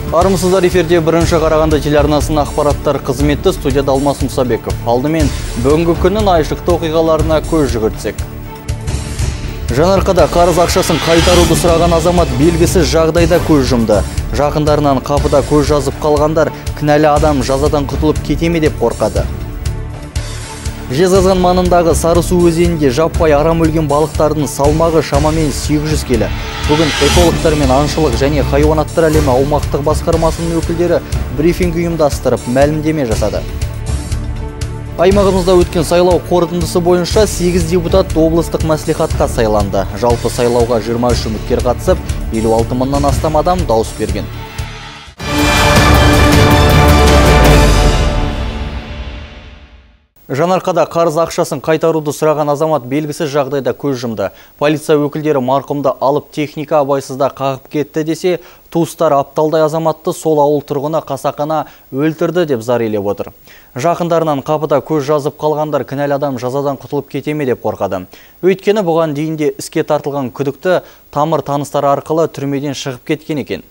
Армысыздар, эфирде бірінші Қарағанды телеарнасының ақпараттар қызметі, студияда Алмас Мұсабеков. Алдымен бүгінгі күннің айшықты оқиғаларына көз жүгіртсек. Жанарқада қарыз ақшасын қайтаруды сұраған азамат белгісіз жағдайда көз жұмды. Жақындарынан қапыда көз жазып қалғандар кінәлі адам жазадан құтылып кете ме деп қорқады. Жезқазған маңындағы Сарысу өзенінде жаппай арам өлген балықтардың салмағы шамамен 800 келі. Бүгін экологтар мен аңшылық және хайуанаттар әлемі аумақтық басқармасының өкілдері брифинг ұйымдастырып мәлімдеме жасады. Аймағымызда өткен сайлау қорытындысы бойынша 8 депутат облыстық мәслихатқа сайланды. Жалпы сайлауға 23 үміткер қатысып, 56 мыңнан астам адам дауыс берген. Жанарқада қарыз ақшасын қайтаруды сұраған азамат белгісіз жағдайда көз жұмды. Полиция өкілдері марқұмды алып техника абайсызда қағып кетті десе, туыстар апталдай азаматты сол ауыл тұрғыны қасақана өлтірді деп зарелеп отыр. Жақындарынан қапыда көз жазып қалғандар кінәлі адам жазадан құтылып кете ме деп қорқады. Өйткені бұған дейін де іске тартылған күдікті тамыр таныстар арқылы түрмеден шығып кеткен екен.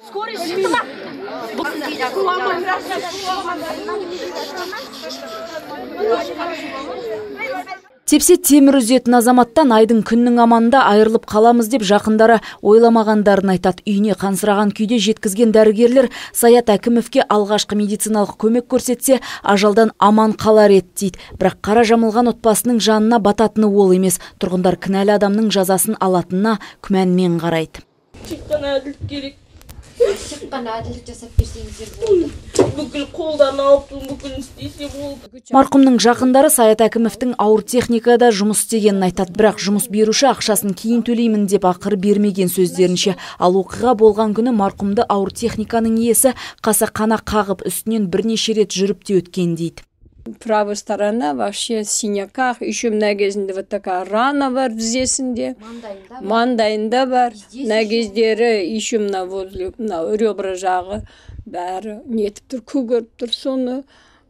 Тепсе темір үзетін азаматтан айдың күннің аманында айырылып қаламыз деп жақындары ойламағандарын айтады. Үйіне қансыраған күйде жеткізген дәрігерлер Саят Әкімовке алғашқы медициналық көмек көрсетсе, ажалдан аман қалар еді дейді. Бірақ қара жамылған отбасының жанына бататыны ол емес. Тұрғындар кінәлі адамның жазасын алатынына күмәнмен қарайды. Шыққан әділдік керек. Шыққан әділдік жасап берсеңіздер болды. Бүкіл қолдан алып, бүкіл істесе болды. Марқұмның жақындары Саят Әкімовтің ауыр техникада жұмыс істегенін айтады. Бірақ жұмыс беруші ақшасын кейін төлеймін деп ақыры бермеген сөздерінше. Ал оқиға болған күні марқұмды ауыр техниканың иесі қасақана қағып үстінен бірнеше рет жүріп те өткен дейді. Правая сторона вообще в синяках, еще мына кезінде вот такая рана бар тізесінде, маңдайында бар, мына кездері еще мына возле ребра жағы бәрі нетіп тұр, көгеріп тұр, соны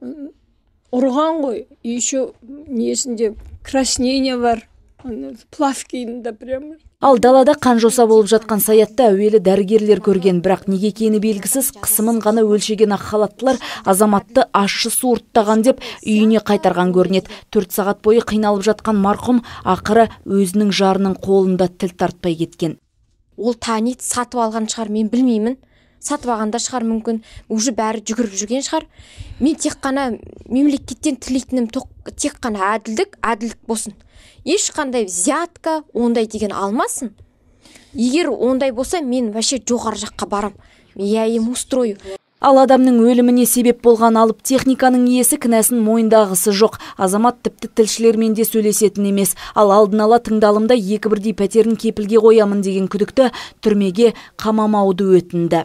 ұрған ғой. Еще несінде краснение бар, плавкиінде прямо. Ал далада қанжоса болып жатқан Саятты әуелі дәрігерлер көрген, бірақ неге екені белгісіз қысымын ғана өлшеген ақ халаттылар азаматты ащы суырттаған деп үйіне қайтарған көрінеді. 4 сағат бойы қиналып жатқан марқұм ақыры өзінің жарының қолында тіл тартпай кеткен. Ол таниды, сатып алған шығар, мен білмеймін. Сатып алғанда шығар, мүмкін уже бәрі жүгіріп жүрген шығар. Мен тек қана мемлекеттен тілейтінім тек қана әділдік болсын. Ешқандай взятка ондай деген алмасын. Егер ондай болса, мен вообще жоғары жаққа барам. Я им устрою. Ал адамның өліміне себеп болған алып техниканың иесі кінәсін мойындағысы жоқ. Азамат тіпті тілшілермен де сөйлесетін емес. Ал алдын ала тыңдалымда 2 бірдей пәтерін кепілге қоямын деген күдікті түрмеге қамамауды өтінді.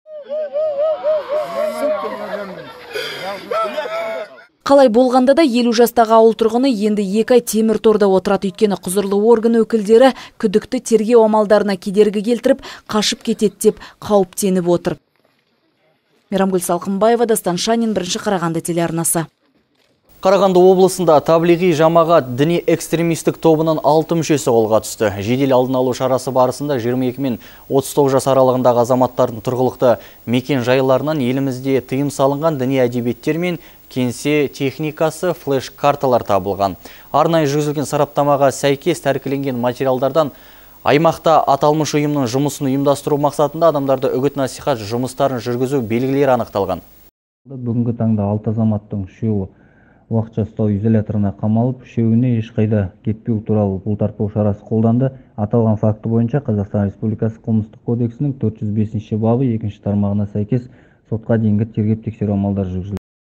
Қалай болғанда да 50 жастағы ауыл тұрғыны енді 2 ай темір торда отырады. Өйткені құзырлы орган өкілдері күдікті тергеу амалдарына кедергі келтіріп, қашып кетеді деп қауіптеніп отыр. Мейрамгүл Салқынбаева, Дастан Шанин, бірінші Қарағанды телеарнасы. Қарағанды облысында таблиғи жамағат діни экстремистік тобының 6 мүшесі қолға түсті. Жедел алдын алу шарасы барысында 22 мен 39 жас аралығындағы азаматтардың тұрғылықты мекен жайларынан елімізде тыйым салынған діни әдебиеттер мен кеңсе техникасы, флеш-карталар табылған. Арнайы жүргізілген сараптамаға сәйкес тәркіленген материалдардан аймақта аталмыш ұйымның жұмысын ұйымдастыру мақсатында адамдарды үгіт-насихат жұмыстарын жүргізу белгілері анықталған. Бүгінгі таңда 6 азаматтың 3-еуі уақытша ұстау изоляторына қамалып, 3-еуіне ешқайда кетпеу туралы бұлтартпау шарасы қолданды. Аталған факті бойынша Қазақстан Республикасы қылмыстық кодексінің 405 бабы 2 тармағына сәйкес сотқа дейінгі тергеп-тексеру амалдары жүргізілді.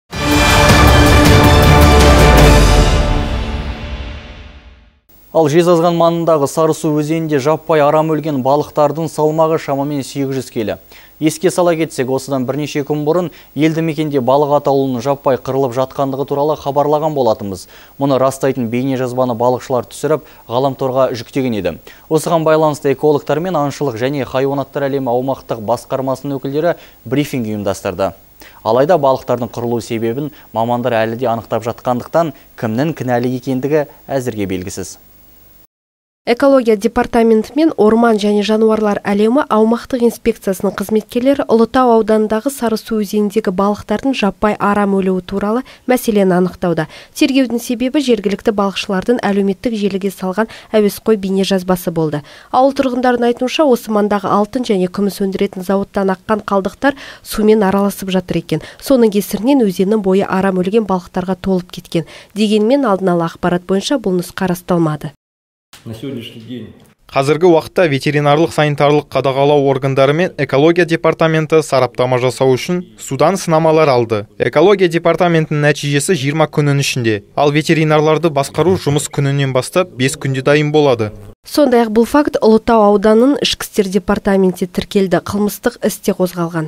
Ал Жезқазған маңындағы Сарысу өзенінде жаппай арам өлген балықтардың салмағы шамамен 800 келі. Еске сала кетсек, осыдан бірнеше күн бұрын елді мекенде балық атаулының жаппай қырылып жатқандығы туралы хабарлаған болатынбыз. Мұны растайтын бейне жазбаны балықшылар түсіріп, ғаламторға жүктеген еді. Осыған байланысты экологтар мен аңшылық және хайуанаттар әлемі аумақтық басқармасының өкілдері брифинг ұйымдастырды. Алайда балықтардың қырылу себебін мамандар әлі де анықтап жатқандықтан, кімнің кінәлі екендігі әзірге белгісіз. Экология департаменті мен орман және жануарлар әлемі аумақтық инспекциясының қызметкерлері Ұлытау ауданындағы Сарысу өзеніндегі балықтардың жаппай арам өлуі туралы мәселені анықтауда. Тергеудің себебі жергілікті балықшылардың әлеуметтік желіге салған әуесқой бейне жазбасы болды. Ауыл тұрғындарының айтуынша, осы маңдағы алтын және күміс өндіретін зауыттан аққан қалдықтар сумен араласып жатыр екен. Соның кесірінен өзеннің бойы арам өлген балықтарға толып кеткен. Дегенмен алдын ала ақпарат бойынша бұл нұсқа расталмады. На сегодняшний день Қазіргі уақытта ветеринарлық санитарлық қадағалау органдары мен экология департаменті сараптама жасау үшін судан сынамалар алды. Экология департаментінің нәтижесі 20 күннің ішінде, ал ветеринарларды басқару жұмыс күнінен бастап 5 күнде дайын болады. Сондай-ақ бұл факт Ұлытау ауданының ішкі істер департаменті тіркелді, қылмыстық іс те қозғалған.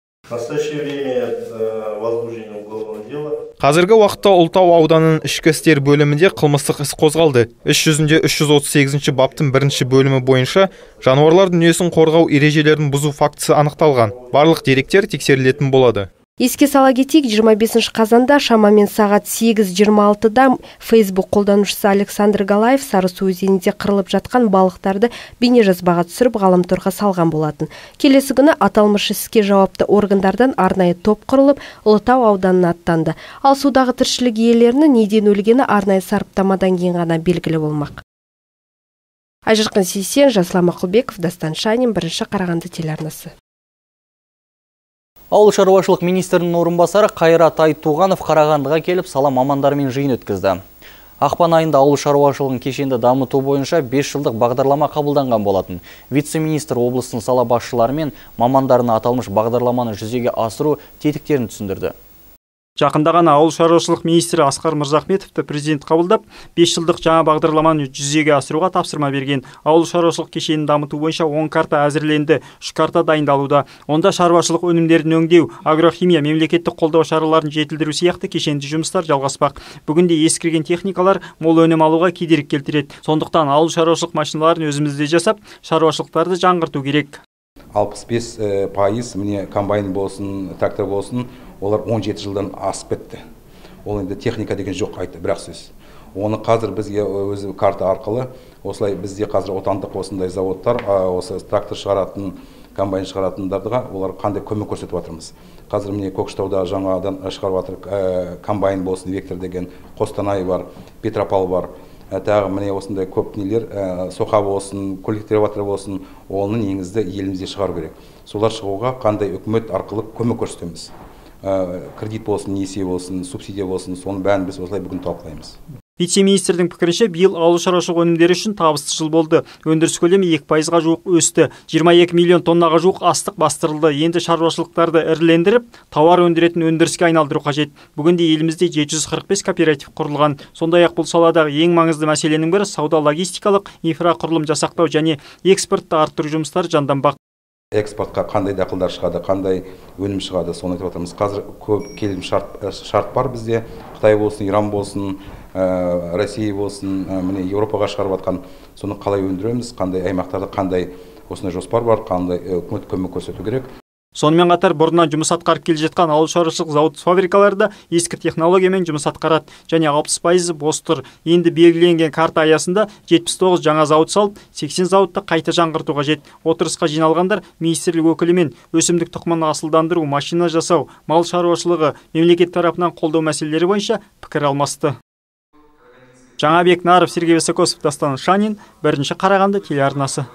Қазіргі уақытта Ұлытау ауданының ішкі істер бөлімінде қылмыстық іс қозғалды. Іс жүзінде 338 баптың 1 бөлімі бойынша жануарлар дүниесін қорғау ережелерін бұзу фактісі анықталған. Барлық деректер тексерілетін болады. Еске сала кетейік, 25 қазанда шамамен сағат 8:26-да Facebook қолданушысы Александр Галаев Сарысу өзенінде қырылып жатқан балықтарды бейнежазбаға түсіріп ғаламторға салған болатын. Келесі күні аталмыш іске жауапты органдардан арнайы топ құрылып, Ұлытау ауданына аттанды. Ал судағы тіршілік иелерінің неден өлгені арнайы сараптамадан кейін ғана белгілі болмақ. Айжарқын Сейсен, Жаслан Мақұлбеков, Дастан Шанин, 1 Қарағанды телеарнасы. Ауыл шаруашылық министрінің орынбасары Қайрат Айтуғанов Қарағандыға келіп, сала мамандарымен жиын өткізді. Ақпан айында ауыл шаруашылығын кешенді дамыту бойынша 5 жылдық бағдарлама қабылданған болатын. Вице-министр облыстың сала басшылары мен мамандарына аталмыш бағдарламаны жүзеге асыру тетіктерін түсіндірді. Жақында ғана ауыл шаруашылық министрі Асқар Мырзахметовті президент қабылдап, 5 жылдық жаңа бағдарламаны жүзеге асыруға тапсырма берген. Ауыл шаруашылық кешенін дамыту бойынша 10 карта әзірленді, 3 карта дайындалуда. Онда шаруашылық өнімдерін өңдеу, агрохимия, мемлекеттік қолдау шараларын жетілдіру сияқты кешенді жұмыстар жалғаспақ. Бүгінде ескірген техникалар мол өнім алуға кедергі келтіреді. Сондықтан ауыл шаруашылық машиналарын өзімізде жасап, шаруашылықтарды жаңғырту керек. 65% міне комбайн болсын, трактор болсын, олар 17 жылдан асып кетті. Ол енді техника деген жоқ айты, бірақ сөз. Оны қазір бізге өзі карта арқылы, осылай бізде қазір отандық осындай заводтар, осы трактор шығаратын, комбайн шығаратындарға олар қандай көмек көрсетіп жатырмыз. Қазір міне Көкшетауда жаңадан шығарып жатыр, комбайн болсын, Вектор деген, Қостанай бар, Петропавл бар. Тағы міне осындай көп нелер, соқа болсын, коллективатор болсын, оның негізді елімізде шығару керек. Солар шығуға қандай үкімет арқылы көмек көрсетеміз. Кредит болсын, несие болсын, субсидия болсын, соның бәрін біз осылай бүгін талқылаймыз. Вице-министрдің пікірінше, биыл ауыл шаруашылық өнімдері үшін табысты жыл болды. Өндіріс көлемі 2%-ға жуық өсті. 22 миллион тоннаға жуық астық бастырылды. Енді шаруашылықтарды ірілендіріп, тауар өндіретін өндіріске айналдыру қажет. Бүгінде елімізде 745 кооператив құрылған. Сондай-ақ бұл саладағы ең маңызды мәселенің бірі сауда-логистикалық инфрақұрылым жасақтау және экспортты арттыру жұмыстары жанданбақ. Экспортқа қандай дақылдар шығады, қандай өнім шығады, соны айтып отырмыз. Қазір көп келісім шарт бар бізде. Қытай болсын, Иран болсын, Россия болсын, міне Еуропаға шығарып жатқан, соны қалай өндіреміз, қандай аймақтарда қандай осындай жоспар бар, қандай үкімет көмек көрсету керек. Сонымен қатар бұрыннан жұмыс атқарып келе жатқан ауыл шаруашылық зауыт фабрикаларда ескі технологиямен жұмыс атқарады және 60% бос тұр. Енді белгіленген карта аясында 79 жаңа зауыт салып, 80 зауытты қайта жаңғырту қажет. Отырысқа жиналғандар министрлік өкілімен өсімдік тұқымын асылдандыру, машина жасау, мал шаруашылығы, мемлекет тарапынан қолдау мәселелері бойынша пікір алмасты. Жаңабек Наров, Сергей Высокосов, Дастан Шанин, 1 Қарағанды телеарнасы.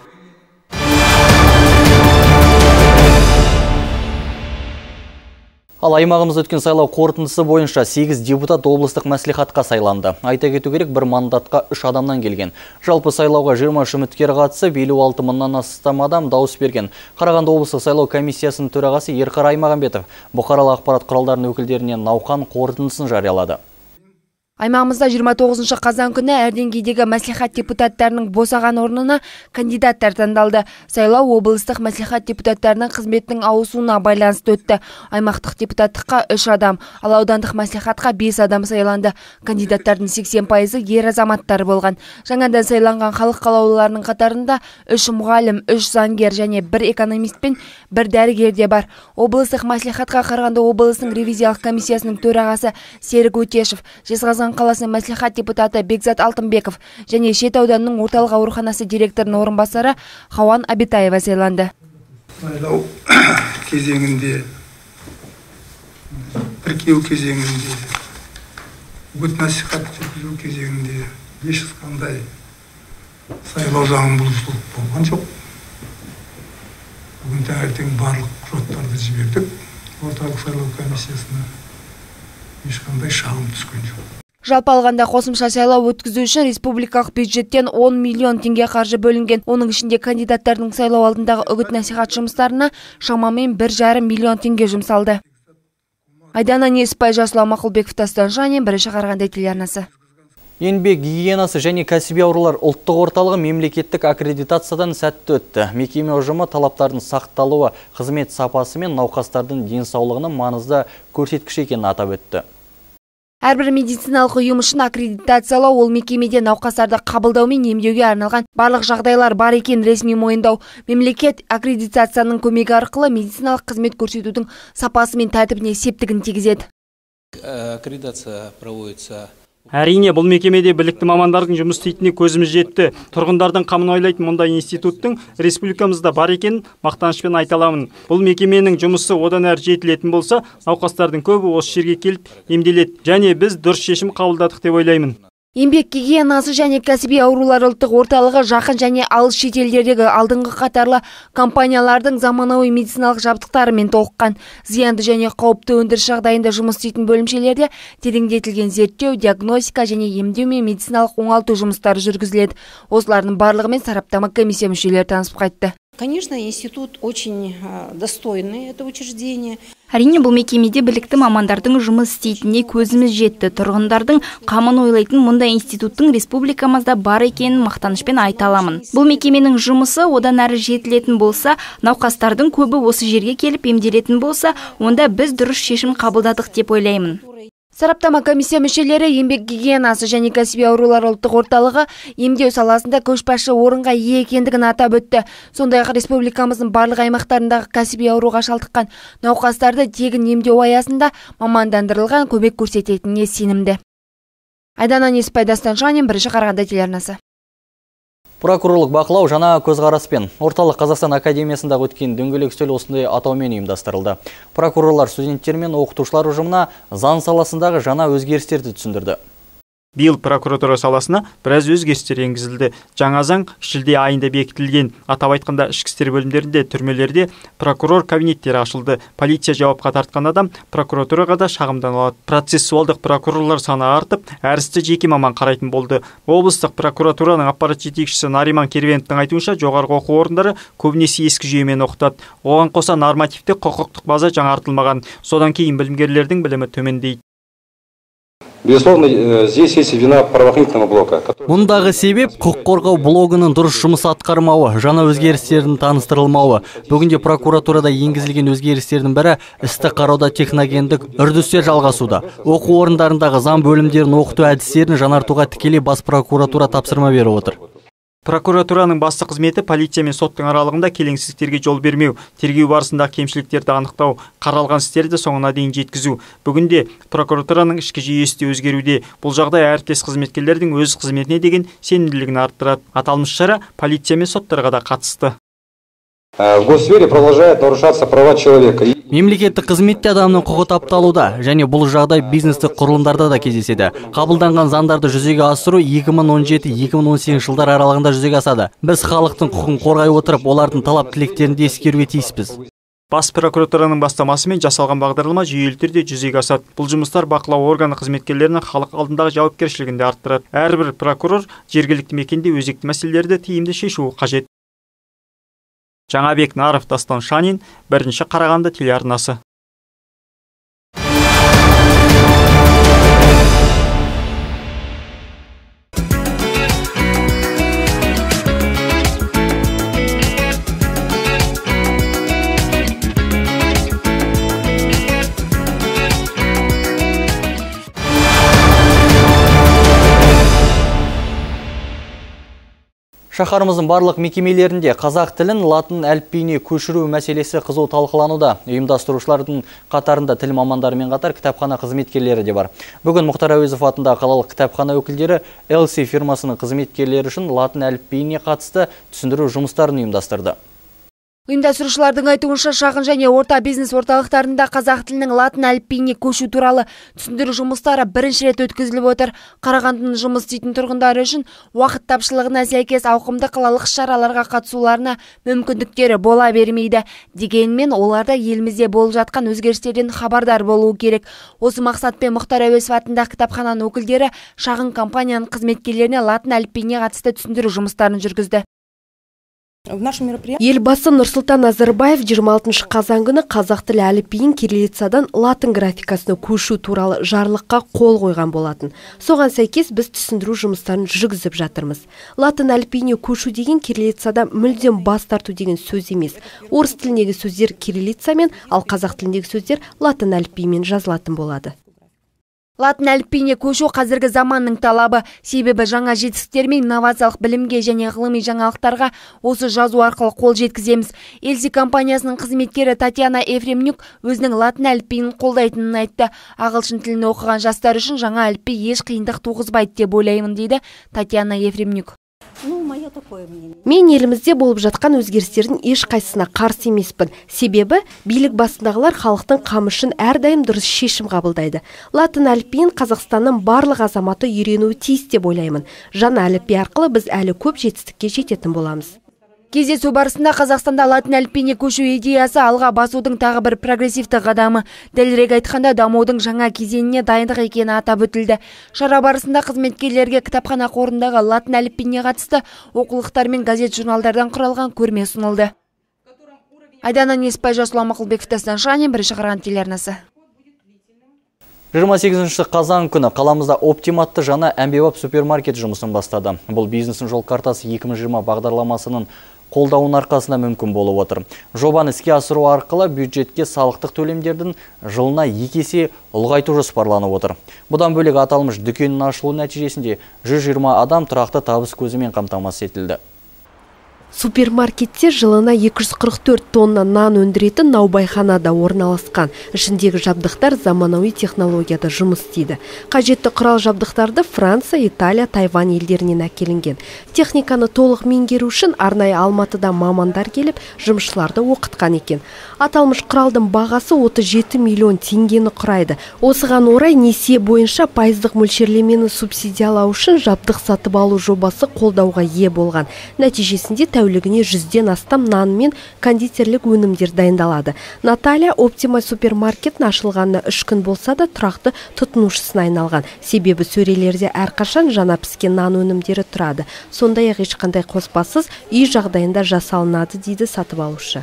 Ал аймағымызда өткен сайлау қорытындысы бойынша 8 депутат облыстық мәслихатқа сайланды. Айта кету керек, бір мандатқа 3 адамнан келген. Жалпы сайлауға 20 үміткер қатысып, 56 мыңнан астам адам дауыс берген. Қарағанды облыстық сайлау комиссиясының төрағасы Ерқар Аймағамбетов бұқаралық ақпарат құралдарының өкілдеріне науқан қорытындысын жариялады. Аймағымызда 29 қазан күні әр деңгейдегі мәслихат депутаттарының босаған орнына кандидаттар таңдалды. Сайлау облыстық мәслихат депутаттарының қызметінің ауысуына байланысты өтті. Аймақтық депутаттыққа 3 адам, ал аудандық мәслихатқа 5 адам сайланды. Кандидаттардың 80% ер азаматтар болған. Жаңадан сайланған халық қалаулыларының қатарында 3 мұғалім, 3 заңгер және 1 экономист пен 1 дәрігер де бар. Облыстық мәслихатқа Қарағанды облысының ревизиялық комиссиясының төрағасы Серік Өтешев, Жезқазған Талдықорған қаласының мәслихат депутаты Бекзат Алтынбеков және Шет ауданының орталық ауруханасы директорының орынбасары Хауан Абитаева сайланды. Сайлау кезеңінде, тіркеу кезеңінде, үгіт насихат жүргізу кезеңінде ешқандай сайлау заңын бұзушылық болған жоқ. Бүгін таңертең барлық құжаттарды жібердік. Орталық сайлау комиссиясына ешқандай шағым түскен жоқ. Жалпы алғанда қосымша сайлау өткізу үшін республикалық бюджеттен 10 миллион теңге қаржы бөлінген. Оның ішінде кандидаттардың сайлау алдындағы үгіт насихат жұмыстарына шамамен 1,5 миллион теңге жұмсалды. Айдана Неспай, Жасұлан Мақұлбеков, Дастан Жанин, Бірінші Қарағанды телеарнасы. Еңбек гигиенасы және кәсіби аурулар ұлттық орталығы мемлекеттік аккредитациядан сәтті өтті. Мекеме ұжымы талаптардың сақталуы, қызмет сапасы мен науқастардың денсаулығының маңызды көрсеткіш екенін атап өтті. Әрбір медициналық ұйым үшін аккредитациялау ол мекемеде науқастарды қабылдау мен емдеуге арналған барлық жағдайлар бар екен ресми мойындау. Мемлекет аккредитацияның көмегі арқылы медициналық қызмет көрсетудің сапасы мен тәртібіне септігін тигізеді. Аккредитация проводится. Әрине, бұл мекемеде білікті мамандардың жұмыс істейтініне көзіміз жетті. Тұрғындардың қамын ойлайтын мұндай институттың республикамызда бар екенін мақтанышпен айта аламын. Бұл мекеменің жұмысы одан әрі жетілетін болса, науқастардың көбі осы жерге келіп емделеді. Және біз дұрыс шешім қабылдадық деп ойлаймын. Еңбек гигиенасы және кәсіби аурулар ұлттық орталығы жақын және алыс шетелдердегі алдыңғы қатарлы компаниялардың заманауи медициналық жабдықтарымен толыққан. Зиянды және қауіпті өндіріс жағдайында жұмыс істейтін бөлімшелерде тереңдетілген зерттеу, диагностика және емдеу мен медициналық оңалту жұмыстары жүргізіледі. Осылардың барлығымен сараптама комиссия мүшелері танысып қайтты. Конечно, институт очень достойный, это учреждение. Әрине, бұл мекемеде білікті мамандардың жұмыс істейтініне көзіміз жетті. Тұрғындардың қамын ойлайтын мұндай институттың республикамызда бар екенін мақтанышпен айта аламын. Бұл мекеменің жұмысы одан әрі жетілетін болса, науқастардың көбі осы жерге келіп емделетін болса, онда біз дұрыс шешім қабылдадық деп ойлаймын. Сараптама комиссия мүшелері еңбек гигиенасы және кәсіби аурулар ұлттық орталығы емдеу саласында көшбасшы орынға ие екендігін атап өтті. Сондай-ақ республикамыздың барлық аймақтарындағы кәсіби ауруға шалдыққан науқастарды тегін емдеу аясында мамандандырылған көмек көрсететініне сенімді. Айдана Неспай, Дастан Жанин, Бірінші Қарағанды телеарнасы. Прокурорлық бақылау жаңа көзқараспен Орталық Қазақстан Академиясындағы өткен дөңгелек үстел осындай атаумен ұйымдастырылды. Прокурорлар студенттер мен оқытушылар ұжымына заң саласындағы жаңа өзгерістерді түсіндірді. Биыл прокуратура саласына біраз өзгерістер енгізілді. Жаңа заң шілде айында бекітілген. Атап айтқанда ішкі істер бөлімдерінде, түрмелерде прокурор кабинеттері ашылды. Полиция жауапқа тартқан адам прокуратураға да шағымданылады. Процессуалдық прокурорлар саны артып, әр істі жеке маман қарайтын болды. Облыстық прокуратураның аппарат жетекшісі Нариман Кервеновтың айтуынша, жоғарғы оқу орындары көбінесе ескі жүйемен оқытады. Оған қоса нормативтік құқықтық база жаңартылмаған. Содан кейін білімгерлердің білімі төмендейді. Безусловно, здесь есть вина правоохранительного блока. Мұндағы себеп құқық қорғау блогының дұрыс жұмыс атқармауы, жаңа өзгерістердің таныстырылмауы. Бүгінде прокуратурада енгізілген өзгерістердің бірі істі қарауда техногендік үрдістер жалғасуда. Оқу орындарындағы заң бөлімдерін оқыту әдістерін жаңартуға тікелей бас прокуратура тапсырма беріп отыр. Прокуратураның басты қызметі полиция мен соттың аралығында келеңсіздіктерге жол бермеу, тергеу барысындағы кемшіліктерді анықтау, қаралған істерді соңына дейін жеткізу. Бүгінде прокуратураның ішкі жүйесі де өзгеруде. Бұл жағдай әріптес қызметкерлердің өз қызметіне деген сенімділігін арттырады. Аталмыш шара полиция мен соттарға да қатысты. В госсфере продолжает нарушаться права человека. Мемлекеттік қызметте адамның құқы тапталуда, және бұл жағдай бизнестік құрылымдарда да кездеседі. Қабылданған заңдарды жүзеге асыру 2017-2018 жылдар аралығында жүзеге асады. Біз халықтың құқын қорғай отырып, олардың талап тілектерін ескеруге тиіспіз. Бас прокуратураның бастамасымен жасалған бағдарлама жүйелі түрде жүзеге асады. Бұл жұмыстар бақылау органы қызметкерлерінің халық алдындағы жауапкершілігін де арттырады. Әрбір прокурор жергілікті мекенде өзекті мәселелерді тиімді шешуі қажет. Жаңабек Наров, Дастан Шанин, Бірінші Қарағанды телеарнасы. Шаһарымыздың барлық мекемелерінде қазақ тілін латын әліпбиіне көшіру мәселесі қызу талқылануда. Ұйымдастырушылардың қатарында тіл мамандарымен қатар кітапхана қызметкерлері де бар. Бүгін Мұхтар Әуезов атындағы қалалық кітапхана өкілдері LC фирмасының қызметкерлері үшін латын әліпбиіне қатысты түсіндіру жұмыстарын ұйымдастырды. Ұйымдастырушылардың айтуынша шағын және орта бизнес орталықтарында қазақ тілінің латын әліпбиіне көшу туралы түсіндіру жұмыстары бірінші рет өткізіліп отыр. Қарағандының жұмыс істейтін тұрғындары үшін уақыт тапшылығына сәйкес ауқымды қалалық шараларға қатысуларына мүмкіндіктері бола бермейді. Дегенмен оларда елімізде болып жатқан өзгерістерден хабардар болуы керек. Осы мақсатпен Мұхтар Әуезов атындағы кітапхананың өкілдері шағын компанияның қызметкерлеріне латын әліпбиіне қатысты түсіндіру жұмыстарын жүргізді. Елбасы Нұрсұлтан Назарбаев 26 қазан күні қазақ тілі әліпбиін кириллицадан латын графикасына көшу туралы жарлыққа қол қойған болатын. Соған сәйкес біз түсіндіру жұмыстарын жүргізіп жатырмыз. Латын әліпбиіне көшу деген кириллицадан мүлдем бас тарту деген сөз емес. Орыс тіліндегі сөздер кириллицамен, ал қазақ тіліндегі сөздер латын әліпбиімен жазылатын болады. Латын әліпбиіне көшу қазіргі заманның талабы, себебі жаңа жетістіктер мен инновациялық білімге және ғылыми жаңалықтарға осы жазу арқылы қол жеткіземіз. LC компаниясының қызметкері Татьяна Ефремнюк өзінің латын әліпбиін қолдайтынын айтты. Ағылшын тілін оқыған жастар үшін жаңа әліпби еш қиындық туғызбайды деп ойлаймын, дейді Татьяна Ефремнюк. Мен елімізде болып жатқан өзгерістердің ешқайсысына қарсы емеспін. Себебі билік басындағылар халықтың қамы үшін әрдайым дұрыс шешім қабылдайды. Латын әліпбиін Қазақстанның барлық азаматы үйренуі тиіс деп ойлаймын. Жаңа әліпби арқылы біз әлі көп жетістікке жететін боламыз. Кездесу барысында Қазақстанда латын әліпбиіне көшу идеясы алға басудың тағы бір прогрессивті қадамы. Дәлірек айтқанда дамудың жаңа кезеңіне дайындық екені атап өтілді. Шара барысында қызметкерлерге кітапхана қорындағы латын әліпбиіне қатысты оқулықтар мен газет-журналдардан құралған көрме ұсынылды. Айдана Неспай, Жасұлан Мақұлбеков, Дастан Шанин, бірінші Қараған телеарнасы. 28 қазан күні қаламызда оптиматты жаңа әмбебап супермаркет жұмысын бастады. Бұл бизнестің жол картасы 2020 бағдарламасының қолдауының арқасында мүмкін болып отыр. Жобаны іске асыру арқылы бюджетке салықтық төлемдердің жылына 2 есе ұлғайту жоспарланып отыр. Бұдан бөлек аталмыш дүкеннің ашылу нәтижесінде 120 адам тұрақты табыс көзімен қамтамасыз етілді. Супермаркетте жылына 244 тонна нан өндіретін наубайхана да орналасқан. Ішіндегі жабдықтар заманауи технологияда жұмыс істейді. Қажетті құрал жабдықтарды Франция, Италия, Тайвань елдерінен әкелінген. Техниканы толық меңгеру үшін арнайы Алматыда мамандар келіп, жұмысшыларды оқытқан екен. Аталмыш құралдың бағасы 37 миллион теңгені құрайды. Осыған орай несие бойынша пайыздық мөлшерлемені субсидиялау үшін жабдық сатып алу жобасы қолдауға ие болған. Нәтижесінде тәулігіне 100-ден астам нан мен кондитерлік өнімдер дайындалады. Наталья Оптима супермаркетін ашылғанына 3 күн болса да тұрақты тұтынушысына айналған. Себебі сөрелерде әрқашан жаңа піскен нан өнімдері тұрады. Сондай-ақ ешқандай қоспасыз үй жағдайында жасалынады, дейді сатып алушы.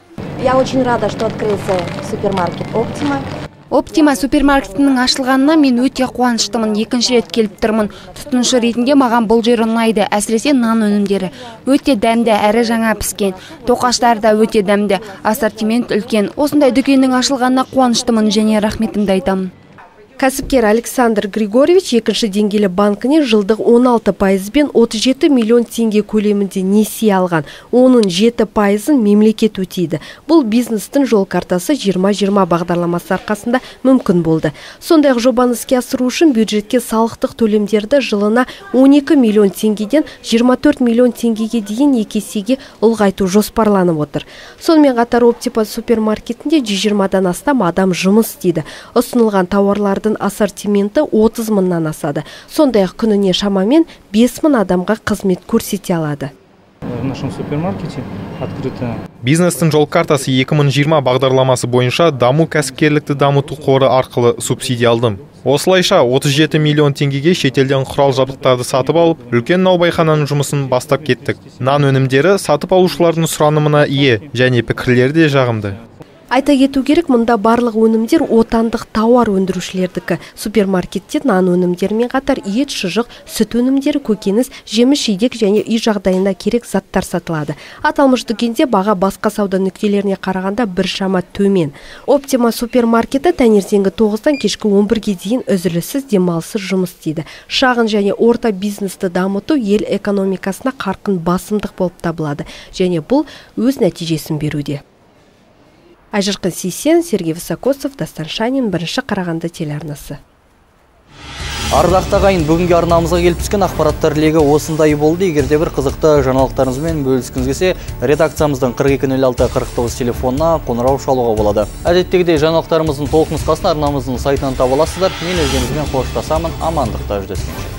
Я очень рада, что открылся супермаркет Оптима. Оптима супермаркетінің ашылғанына мен өте қуаныштымын. Екінші рет келіп тұрмын. Тұтынушы ретінде маған бұл жер ұнайды. Әсіресе нан өнімдері өте дәмді, әрі жаңа піскен. Тоқаштар да өте дәмді. Ассортимент үлкен. Осындай дүкеннің ашылғанына қуаныштымын және рахметімді айтамын. Кәсіпкер Александр Григорьевич екінші деңгейлі банкіне жылдық 16%бен 37 миллион теңге көлемінде несие алған. Оның 7%-ын мемлекет өтейді. Бұл бизнестің жол картасы 2020 бағдарламасы арқасында мүмкін болды. Сондай-ақ жобаны іске асыру үшін бюджетке салықтық төлемдерді жылына 12 миллион теңгеден 24 миллион теңгеге дейін 2 есеге ұлғайту жоспарланып отыр. Сонымен қатар Оптима супермаркетінде 120-дан астам адам жұмыс істейді. Ұсынылған тауарларды ассортименті 30 мыңнан асады. Сондай-ақ күніне шамамен 5 мың адамға қызмет көрсете алады. В нашем супермаркете открыто. Бизнестің жол картасы 2020 бағдарламасы бойынша даму кәсіпкерлікті дамыту қоры арқылы субсидия алдым. Осылайша 37 миллион теңгеге шетелден құрал жабдықтарды сатып алып, үлкен наубайхананың жұмысын бастап кеттік. Нан өнімдері сатып алушылардың сұранымына ие және пікірлері де жағымды. Айта кету керек, мұнда барлық өнімдер отандық тауар өндірушілердікі. Супермаркетте нан өнімдерімен қатар ет, шұжық, сүт өнімдері, көкөніс, жеміс-жидек және үй жағдайына керек заттар сатылады. Аталмыш дүкенде баға басқа сауда нүктелеріне қарағанда біршама төмен. Оптима супермаркеті таңертеңгі 9-дан кешкі 11-ге дейін үзіліссіз демалыссыз жұмыс істейді. Шағын және орта бизнесті дамыту ел экономикасына қарқын басымдық болып табылады, және бұл өз нәтижесін беруде. Айжарқын Сейсен, Сергей Высокосов, Дастан Шанин, Бірінші Қарағанды телеарнасы. Ардақты ағайын, бүгінгі арнамызға келіп түскен ақпараттар легі осындай болды. Егерде бір қызықты жаңалықтарыңызбен бөліскіңіз келсе, редакциямыздың 4206-49 телефонына қоңырау шалуға болады. Әдеттегідей жаңалықтарымыздың толық нұсқасын арнамыздың сайтынан таба аласыздар. Мен өзіңізбен қоштасамын, амандықта жүздескенше.